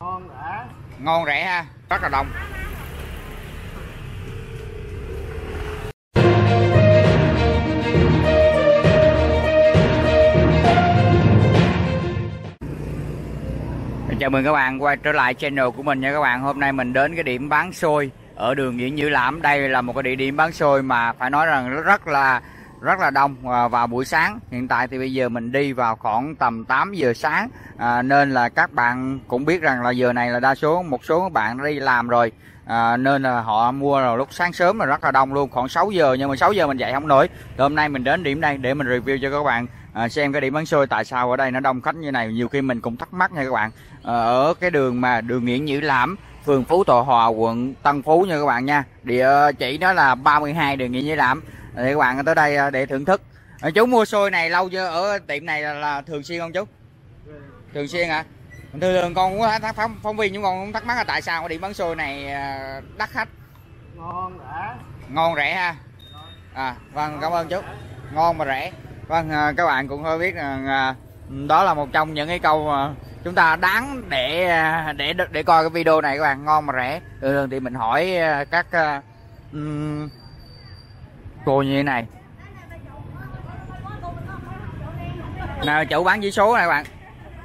Ngon rẻ ha, rất là đông. Chào mừng các bạn quay trở lại channel của mình nha các bạn. Hôm nay mình đến cái điểm bán xôi ở đường Nguyễn Nhữ Lãm. Đây là một cái địa điểm bán xôi mà phải nói rằng rất là đông vào buổi sáng. Hiện tại thì bây giờ mình đi vào khoảng tầm 8 giờ sáng, nên là các bạn cũng biết rằng là giờ này là đa số một số bạn đã đi làm rồi, nên là họ mua rồi lúc sáng sớm là rất là đông luôn, khoảng 6 giờ, nhưng mà 6 giờ mình dậy không nổi. Hôm nay mình đến điểm đây để mình review cho các bạn xem cái điểm bán xôi tại sao ở đây nó đông khách như này. Nhiều khi mình cũng thắc mắc nha các bạn. Ở cái đường mà đường Nguyễn Nhữ Lãm, phường Phú Thọ Hòa, quận Tân Phú nha các bạn nha. Địa chỉ đó là 32 đường Nguyễn Nhữ Lãm. Thì các bạn tới đây để thưởng thức. Chú mua xôi này lâu chưa? Ở tiệm này là thường xuyên không chú? Thường xuyên hả? Thường con cũng phóng viên, chúng con cũng thắc mắc là tại sao cái điểm bán xôi này đắt khách. Ngon rẻ ha. Vâng, cảm ơn chú. Ngon mà rẻ. Vâng, các bạn cũng hơi biết rằng đó là một trong những cái câu chúng ta đáng để coi cái video này các bạn. Ngon mà rẻ. Thường thì mình hỏi các cô như thế này. Nào chủ bán chỉ số này các bạn.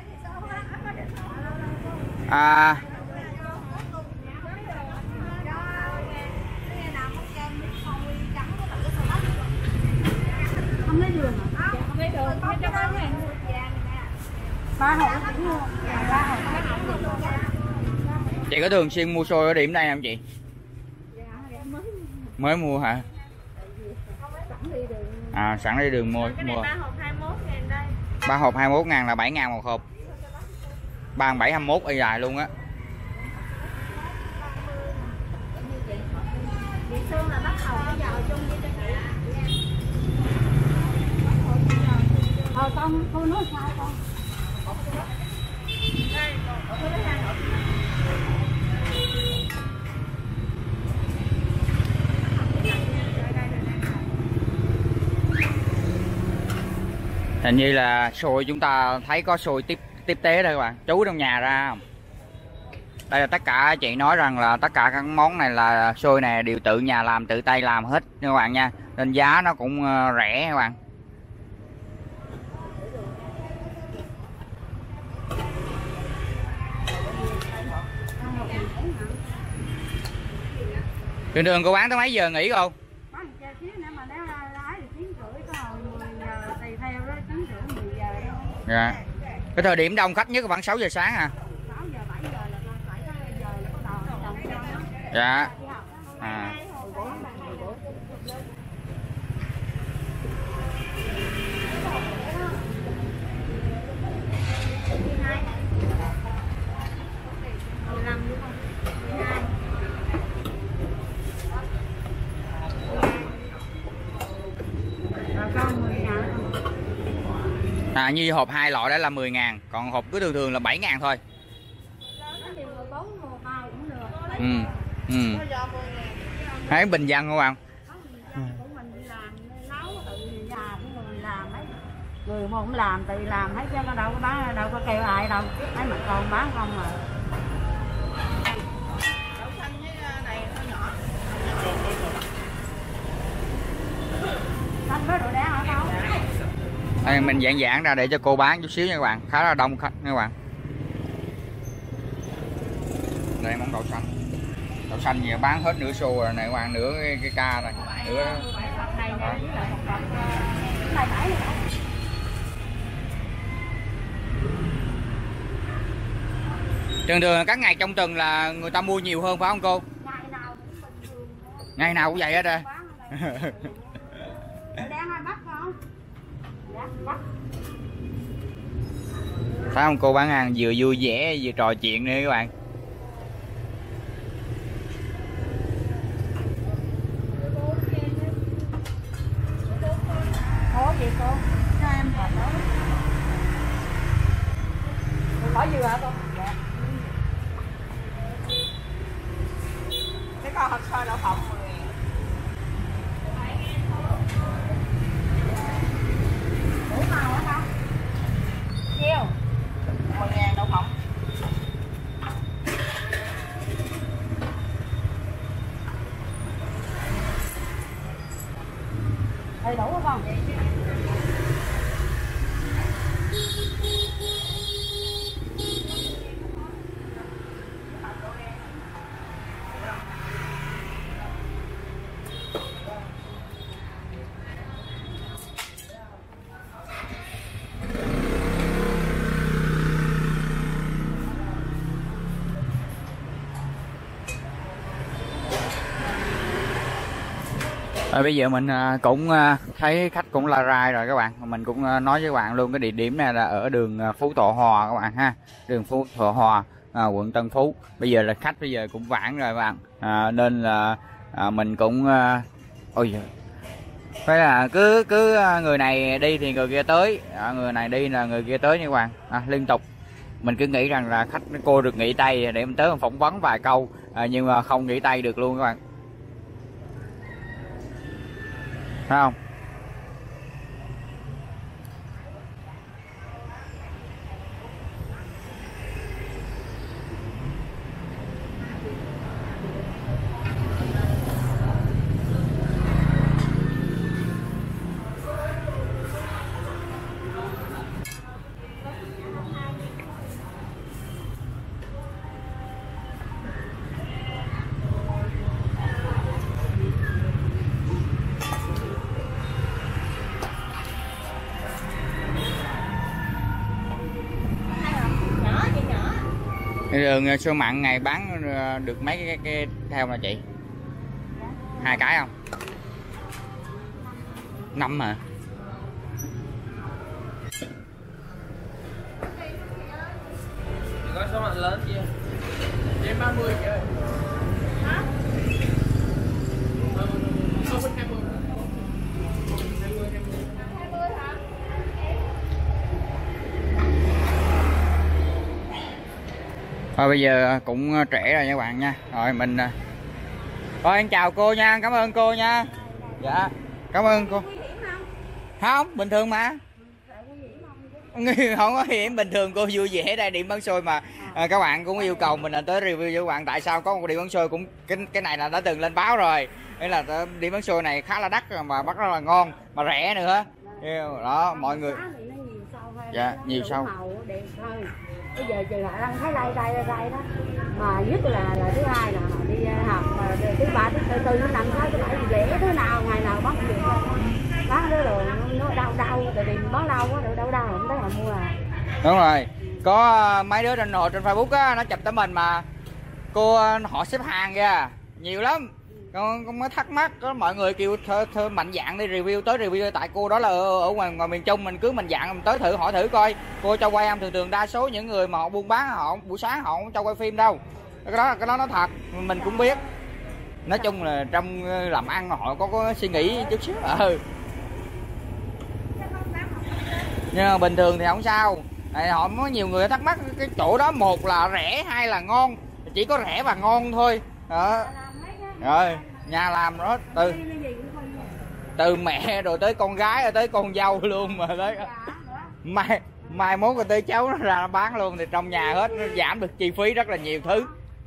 Chị có thường xuyên mua xôi ở điểm đây không chị? Mới mua hả? Sẵn đi đường mua. 3 hộp 21 ngàn là 7 ngàn một hộp. 37 21 y dài luôn á. Con nói sao con? Hình như là xôi chúng ta thấy có xôi tiếp tế đây các bạn. Chú trong nhà ra không? Đây là tất cả, chị nói rằng là tất cả các món này là xôi này đều tự nhà làm, tự tay làm hết các bạn nha. Nên giá nó cũng rẻ các bạn. Thường thường cô bán tới mấy giờ nghỉ không? Dạ. Cái thời điểm đông khách nhất khoảng 6 giờ sáng à? 6 giờ 7 giờ là phải tới giờ là bắt đầu. Dạ. Như hộp 2 loại đó là 10 ngàn, còn hộp cứ thường là 7 ngàn thôi. Thấy bình dân không bạn? Người mà không làm tự làm thấy chứ đâu có bán, đâu có kêu ai đâu, thấy mà còn bán không mà. Đây, mình giãn ra để cho cô bán chút xíu nha các bạn, khá là đông khách nha các bạn. Đây món đậu xanh gì bán hết nửa xô rồi này các bạn, nửa cái ca này, nửa đó. Thường các ngày trong tuần là người ta mua nhiều hơn phải không cô? Ngày nào cũng vậy hết á. Thấy không, cô bán hàng vừa vui vẻ vừa trò chuyện nữa các bạn. Có gì cô? Cho em hỏi đó. Có gì hả cô? Dạ. Cái con hộp xôi đậu phộng 10 ngàn. Đủ màu hả con? Nhiêu? 10 ngàn đậu phộng. đầy đủ không con? Bây giờ mình cũng thấy khách cũng la rai rồi các bạn, mình cũng nói với các bạn luôn cái địa điểm này là ở đường Phú Thọ Hòa các bạn ha, đường Phú Thọ Hòa, quận Tân Phú. Bây giờ là khách bây giờ cũng vãn rồi các bạn, nên là mình cũng ôi giời, phải là cứ người này đi thì người kia tới, người này đi là người kia tới nha các bạn, liên tục. Mình cứ nghĩ rằng là khách cô được nghỉ tay để mình tới mình phỏng vấn vài câu, nhưng mà không nghỉ tay được luôn các bạn. Thấy không? Đường xôi mặn ngày bán được mấy cái theo mà chị? 2 cái không? 5 hả? Có số mặn lớn chưa? Trên 30 chị ơi. Hả? Không có 20. 20 hả? Thôi bây giờ cũng trễ rồi nha các bạn nha. Rồi mình thôi em chào cô nha, cảm ơn cô nha. Dạ, cảm ơn cô. Không, bình thường mà. Không có hiểm, bình thường cô vui vẻ đây điểm bán xôi mà. Các bạn cũng yêu cầu mình là tới review cho các bạn tại sao có một điểm bán xôi cũng cái này là đã từng lên báo rồi. Đây là điểm bán xôi này khá là đắt mà bắt rất là ngon mà rẻ nữa. Đó mọi người. Dạ, nhiều sâu. Bây giờ chị lại đang thấy đây đó, mà nhất là thứ hai là họ đi học, mà thứ ba thứ tư thứ năm thứ bảy lẻ thứ nào ngày nào bắt được bán cái đồ nó đau tại vì bán lâu quá đâu không thấy họ mua à. Đúng rồi, có mấy đứa trên trên Facebook á nó chụp tấm mình mà cô họ xếp hàng kìa nhiều lắm. Con mới thắc mắc, có mọi người kêu thơ mạnh dạn đi review, tới review tại cô đó là ở ngoài miền Trung, mình cứ mạnh dạn mình tới thử hỏi thử coi cô cho quay không. Thường đa số những người mà họ buôn bán họ buổi sáng họ không cho quay phim đâu, cái đó nó thật, mình cũng biết. Nói chung là trong làm ăn họ có suy nghĩ chút xíu. Nhưng mà bình thường thì không sao. Họ có nhiều người thắc mắc cái chỗ đó, một là rẻ hai là ngon, chỉ có rẻ và ngon thôi đó. Rồi nhà làm đó từ mẹ rồi tới con gái rồi tới con dâu luôn mà tới mai mốt rồi tới cháu nó ra nó bán luôn thì trong nhà hết, nó giảm được chi phí rất là nhiều thứ.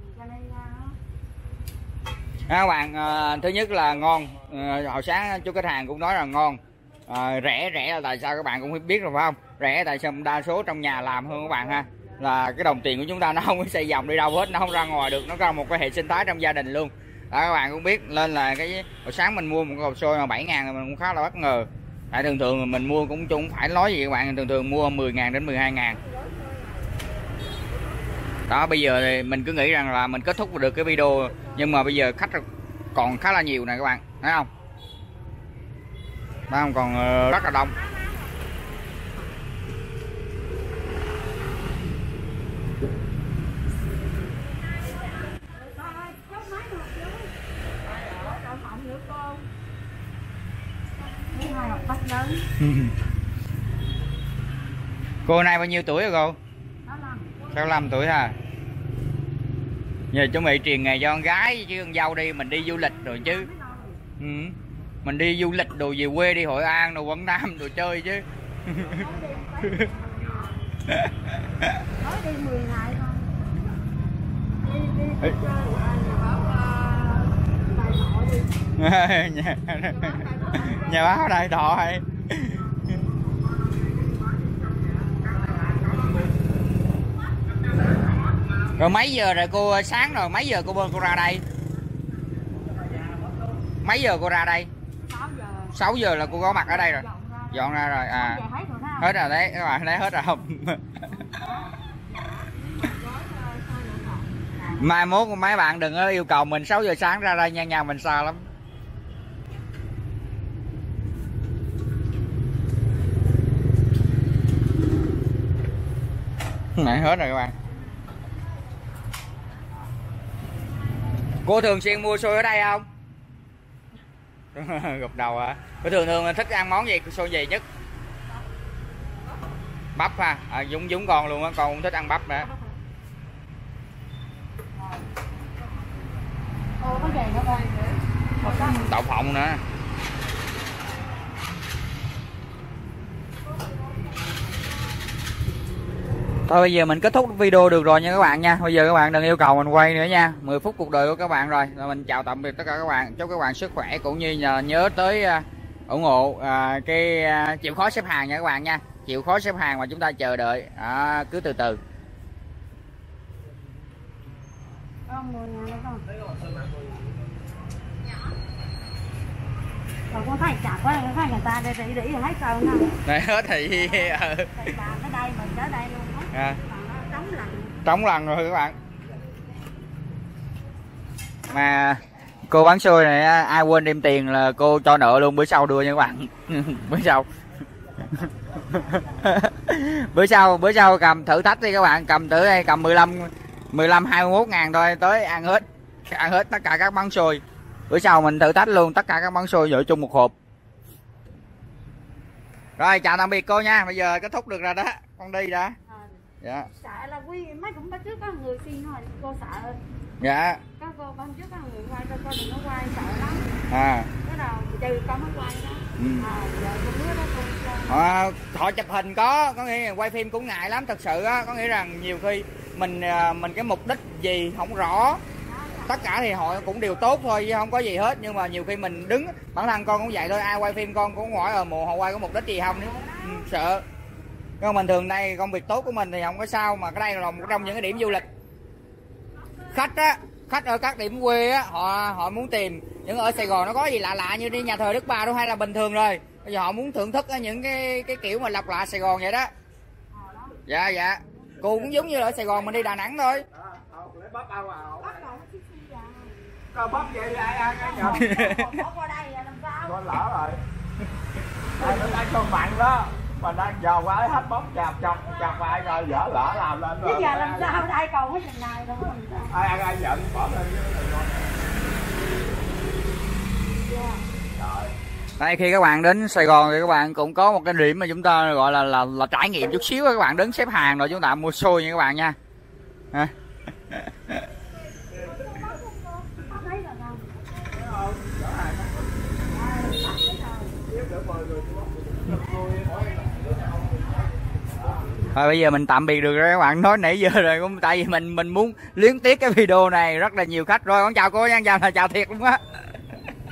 Các bạn, thứ nhất là ngon, hồi sáng chú khách hàng cũng nói là ngon. Rẻ là tại sao các bạn cũng biết rồi phải không? Rẻ tại sao đa số trong nhà làm hơn các bạn ha, là cái đồng tiền của chúng ta nó không có xây vòng đi đâu hết, nó không ra ngoài được, nó có một cái hệ sinh thái trong gia đình luôn. Đó, các bạn cũng biết, nên là cái hồi sáng mình mua một cái hộp xôi mà 7.000 thì mình cũng khá là bất ngờ. Tại thường mình mua cũng phải nói gì các bạn, thường mua 10.000 đến 12.000. Đó, bây giờ thì mình cứ nghĩ rằng là mình kết thúc được cái video, nhưng mà bây giờ khách còn khá là nhiều này các bạn, thấy không? Thấy không? Còn rất là đông. Cô này bao nhiêu tuổi rồi cô? 65 tuổi hả? Giờ chuẩn bị truyền nghề cho con gái chứ con dâu đi, mình đi du lịch rồi chứ. Mình đi du lịch đồ về quê, đi Hội An đồ Quảng Nam đồ chơi chứ. Nói đi 10 ngày thôi. Đi Nhà báo đây thọ hay. Rồi mấy giờ rồi cô, sáng rồi mấy giờ cô ra đây? Mấy giờ cô ra đây? 6 giờ là cô có mặt ở đây rồi. Dọn ra rồi à. Hết rồi đấy các bạn, thấy hết rồi không? Mai mốt mấy bạn đừng có yêu cầu mình 6 giờ sáng ra đây nha, nhà mình xa lắm. Này hết rồi các bạn. Cô thường xuyên mua xôi ở đây không? Gục đầu hả? Cô thường thích ăn món gì, xôi gì nhất? Bắp ha, Dũng còn luôn á, con cũng thích ăn bắp nữa. Đậu phộng nữa. Thôi bây giờ mình kết thúc video được rồi nha các bạn nha. Bây giờ các bạn đừng yêu cầu mình quay nữa nha. 10 phút cuộc đời của các bạn rồi. Rồi mình chào tạm biệt tất cả các bạn. Chúc các bạn sức khỏe cũng như nhớ tới ủng hộ cái chịu khó xếp hàng nha các bạn nha. Chịu khó xếp hàng mà chúng ta chờ đợi. Cứ từ từ. Còn con thấy chặt quá, con thấy người ta đi hết sơn ha. Này hết thì Bà tới đây mình tới đây luôn á. Trống lần rồi các bạn. Mà cô bán xôi này ai quên đem tiền là cô cho nợ luôn, bữa sau đưa nha các bạn. bữa sau cầm thử thách đi các bạn, cầm thử đây, cầm 15 21 ngàn thôi, tới ăn hết tất cả các món xôi. Bữa sau mình thử thách luôn tất cả các món xôi dội chung một hộp. Rồi chào tạm biệt cô nha, bây giờ kết thúc được rồi đó, con đi đã. Dạ. Sợ là mấy cũng bắt trước có người xin thôi, cô sợ. Dạ. Có cô ban trước có người quay cho cô đừng có quay, sợ lắm. Cái đầu trừ con mới quay đó. Giờ con biết đó cô. Họ chụp hình có nghĩa là quay phim cũng ngại lắm thật sự á, có nghĩa rằng nhiều khi mình cái mục đích gì không rõ. Tất cả thì họ cũng đều tốt thôi chứ không có gì hết, nhưng mà nhiều khi mình đứng, bản thân con cũng vậy thôi, ai quay phim con cũng hỏi mùa họ quay có mục đích gì không, sợ. Nhưng mà mình thường đây công việc tốt của mình thì không có sao, mà cái đây là một trong những cái điểm du lịch. Khách ở các điểm quê á, họ muốn tìm những ở Sài Gòn nó có gì lạ lạ như đi nhà thờ Đức Bà đâu hay là bình thường rồi. Bây giờ họ muốn thưởng thức những cái kiểu mà lọc lạ Sài Gòn vậy đó. Dạ. Cô cũng giống như là ở Sài Gòn mình đi Đà Nẵng thôi. Con bắp vậy ai ăn nhờ. Bỏ qua đây làm sao? Con lỡ rồi. Nó đang con mặn đó. Mà đang dò qua hết bóng chọc ai rồi dở lỡ làm lên rồi. Bây giờ làm sao đây còn cái chừng này đâu. Ai ăn ai giận bỏ lên Đây khi các bạn đến Sài Gòn thì các bạn cũng có một cái điểm mà chúng ta gọi là trải nghiệm chút xíu. Các bạn đến xếp hàng rồi chúng ta mua xôi nha các bạn nha. Rồi bây giờ mình tạm biệt được rồi các bạn, nói nãy giờ rồi cũng tại vì mình muốn luyến tiếc cái video này rất là nhiều khách rồi. Con chào cô nha, chào thiệt luôn á.